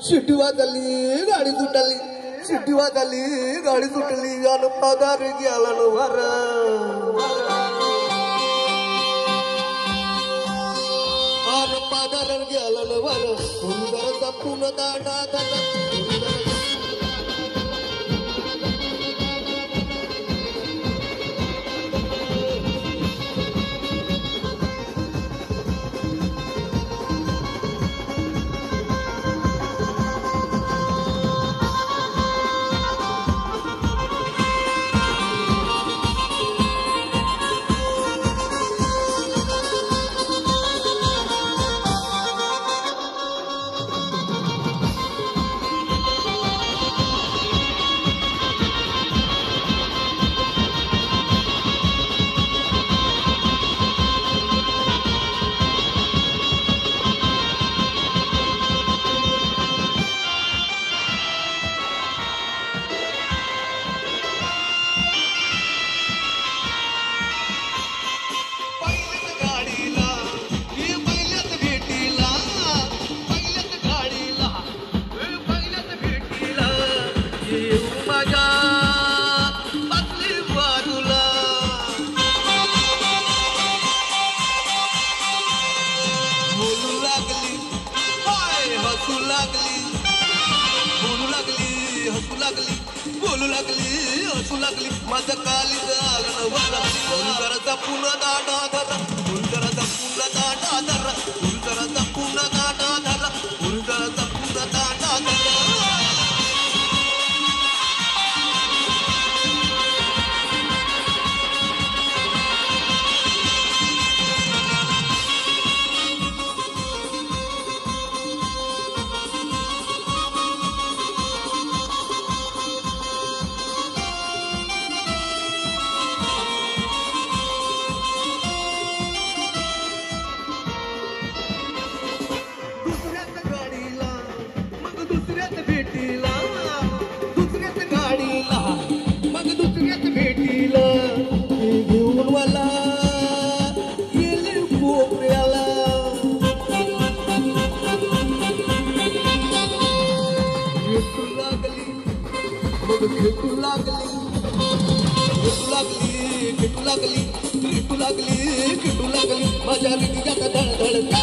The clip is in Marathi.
शिट्टी वाजली गाडी सुटली शिट्टी वाजली गाडी सुटली आणि पगार गेला न वर आणि पगार गेला न वर सुंदरचा पुन्हा दांडा बोलू लागली हसू लागली माझं काली झालं गुरुदराचा पुन्हा दांडा धरा गुरुदराचा पुन्हा दांडा धरा गुरुदराचा पुन्हा दांडा धरा गुरुदराचा पुन्हा दांडा धरा लागली माझ्या